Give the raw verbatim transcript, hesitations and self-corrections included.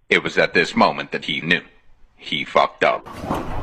It was at this moment that he knew. He fucked up.